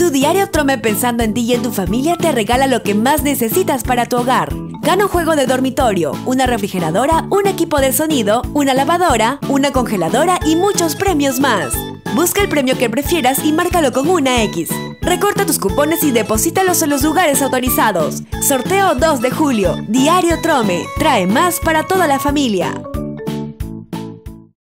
Tu diario Trome, pensando en ti y en tu familia, te regala lo que más necesitas para tu hogar. Gana un juego de dormitorio, una refrigeradora, un equipo de sonido, una lavadora, una congeladora y muchos premios más. Busca el premio que prefieras y márcalo con una X. Recorta tus cupones y deposítalos en los lugares autorizados. Sorteo 2 de julio. Diario Trome. Trae más para toda la familia.